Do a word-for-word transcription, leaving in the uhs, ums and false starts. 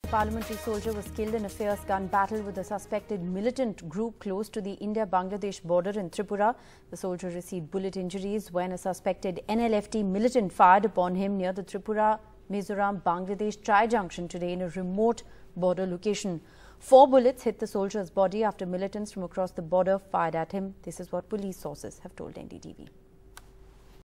Parliamentary soldier was killed in a fierce gun battle with a suspected militant group close to the India-Bangladesh border in Tripura. The soldier received bullet injuries when a suspected N L F T militant fired upon him near the Tripura-Mizoram-Bangladesh trijunction today in a remote border location. Four bullets hit the soldier's body after militants from across the border fired at him. This is what police sources have told N D T V.